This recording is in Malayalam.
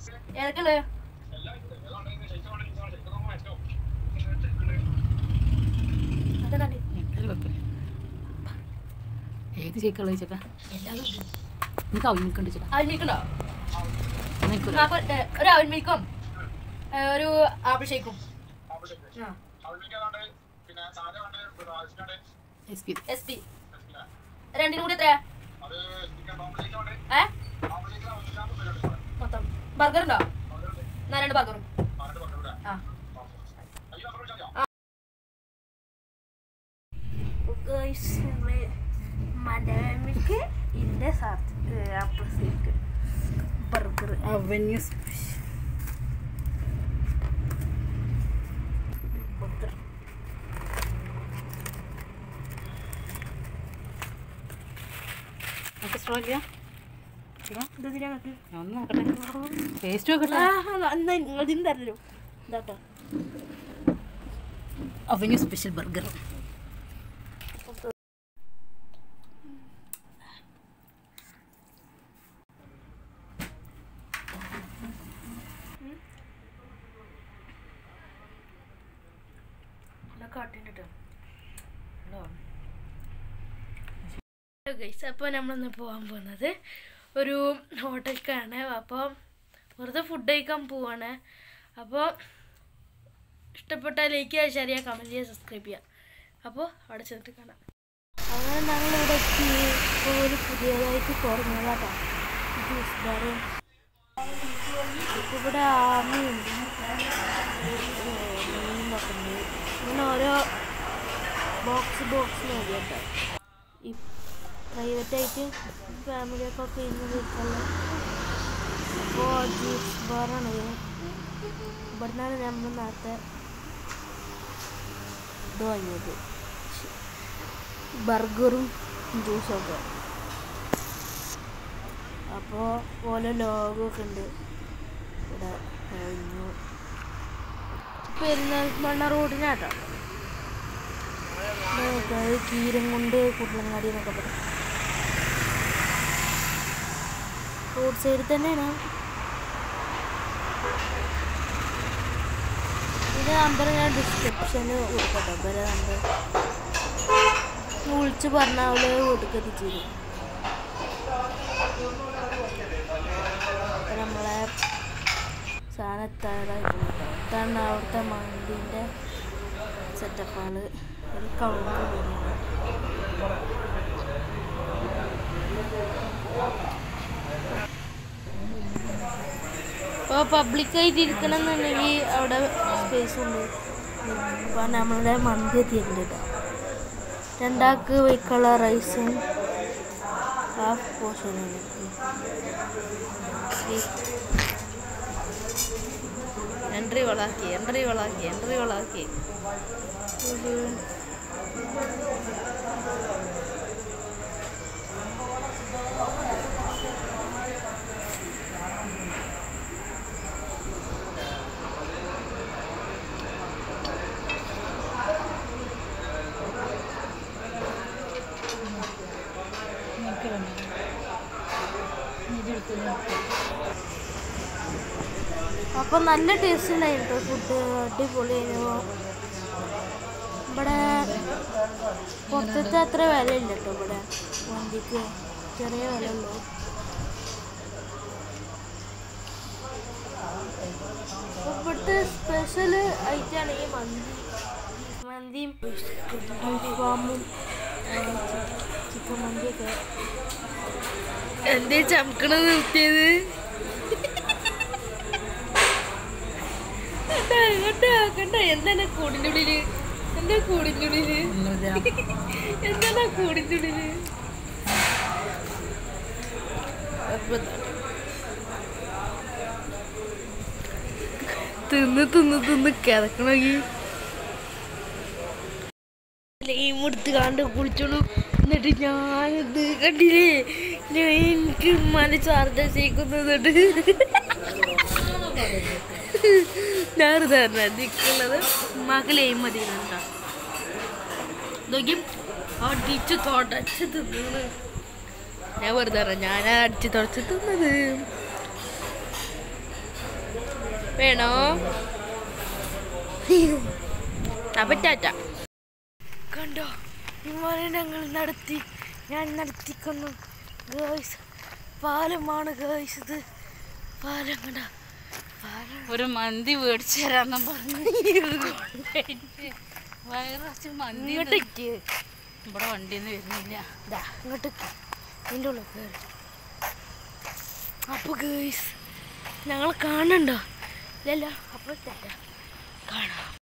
ഏതൊക്കെയുള്ളത്? ഏത് ഷേക്കുള്ള ചേട്ടാ? എനിക്ക് അവിൽ മിൽക്ക് ഉണ്ട് ചേട്ടാ. അവിൽ മിൽക്കുണ്ടോ? ഒരു അവിൽ മിൽക്കും ഒരു ആപ്പിൾ ഷേക്കും. രണ്ടിനും കൂടി എത്രയാ? മൊത്തം ബർഗർ ഉണ്ടോ? എന്നാ 2 ബർഗറും. മിൽക്ക് ഇതിന്റെ apple shake burger avenue avenue special burger. അപ്പോൾ നമ്മളിന്ന് പോകാൻ പോകുന്നത് ഒരു ഹോട്ടലിലേക്കാണ്. അപ്പോൾ വെറുതെ ഫുഡ് കഴിക്കാൻ പോവാണ്. അപ്പോൾ ഇഷ്ടപ്പെട്ടാൽ ലൈക്ക് ചെയ്യുക, ഷെയർ ചെയ്യുക, കമൻറ്റ് ചെയ്യുക, സബ്സ്ക്രൈബ് ചെയ്യുക. അപ്പോൾ അവിടെ ചെന്നിട്ട് കാണാം. അങ്ങനെ ഞങ്ങളിവിടെ എത്തി. ഇപ്പോൾ ഒരു പുതിയതായിട്ട് കുറഞ്ഞതാട്ടോ ജ്യൂസ് ബാർ. ഇവിടെ ആമയുണ്ട്, മീനൊക്കെ ഉണ്ട്. ഇങ്ങനെ ഓരോ ബോക്സ് മതി കേട്ടോ. ഈ പ്രൈവറ്റായിട്ട് ഫാമിലിയൊക്കെ ഇരുന്ന് കഴിക്കാനുള്ള അപ്പോൾ ജ്യൂസ് ബാറാണ്. ഇവിടെ നിന്നാണ് നമ്മൾ നേരത്തെ ഇത് വാങ്ങിയത്, ബർഗറും ജ്യൂസൊക്കെ. അപ്പോൾ ഓരോ ലോഗൊക്കെ ഉണ്ട് ഇവിടെ. കഴിഞ്ഞു പെരുന്നാൾമണ്ണ റോഡിനാട്ടോ. കീരംകുണ്ട് കുട്ടലങ്ങാടി എന്നൊക്കെ പറയും. റോഡ് സൈഡിൽ തന്നെയാണ്. ഇതിൻ്റെ നമ്പർ ഞാൻ ഡിസ്ക്രിപ്ഷന് കൊടുക്കട്ടോ. ഇവരെ നമ്പർ വിളിച്ച് പറഞ്ഞാൽ അവള് വീട്ടിലേക്ക് എത്തിച്ചു തരും. അപ്പം നമ്മളെ സാധനം എത്താറായിട്ടുണ്ട് കേട്ടോ. ഇതാണ് അവിടുത്തെ മന്തിൻ്റെ സെറ്റപ്പാണ്. ഒരു കൗണ്ടർ പോകുന്നത്. ഇപ്പോൾ പബ്ലിക്കായിട്ട് ഇരിക്കണമെന്നുണ്ടെങ്കിൽ അവിടെ സ്പേസ് ഉണ്ട്. അപ്പോൾ നമ്മളുടെ മന്തി എത്തിയിട്ടുണ്ട് കേട്ടോ. 2 ആൾക്ക് വയ്ക്കുള്ള റൈസും ഹാഫ് പോർഷനാണ്. എൻട്രി വളാക്കി. അപ്പോൾ നല്ല ടേസ്റ്റ് ഉണ്ടായിരുന്നു ഫുഡ്, അടിപൊളിയായിരുന്നു. ഇവിടെ പുറത്തത്തെ അത്ര വിലയില്ല കേട്ടോ. ഇവിടെ മന്തിക്ക് ചെറിയ വില ഉള്ളൂ. ഇവിടുത്തെ സ്പെഷ്യൽ ഐറ്റമാണ് ഈ മന്തിയും അൽഫാമും ചിക്കൻ മന്തിയൊക്കെ. എന്തേ ചമക്കണത് നിർത്തിയത്? കണ്ട എന്താണ് കൂടിനുള്ളില്? എന്താ കൂടിനുള്ളില്? എന്താണ് കൂടിനുള്ളില്? തിന്ന് കിടക്കണമെങ്കിൽ ലൈമെടുത്ത് കാണ്ട് കുളിച്ചോളൂ. എന്നിട്ട് ഞാനിത് കണ്ടില്ലേ, എനിക്ക് മന ചാർജ് ഞാൻ നിൽക്കുന്നത് മകളെയും മതി നോക്കി അടിച്ച് തുടച്ച് തിന്നത്. ഞാൻ വെറുതെ ഞാൻ അടിച്ച് തുടച്ച് തിന്നത്. വേണോ? അപ്പൊ ടാറ്റ. കണ്ടോ, വിമാനം ഞാൻ നടത്തിക്കുന്നു ഗേൾസ്. പാലമാണ് ഗേൾസ്, ഇത് പാലം. കണ്ടോ, ഒരു മന്തി മേടിച്ചു തരാന്നും പറഞ്ഞു വയറച്ച് മന്തി ഇവിടെ വണ്ടിന്ന് വരുന്നില്ല. ഇങ്ങോട്ടേക്ക് ഇതിൻ്റെ ഉള്ളിൽ കയറി. അപ്പോൾ ഗേൾസ് ഞങ്ങൾ കാണണ്ടോ? ഇല്ലല്ലോ. അപ്പോൾ കാണാം.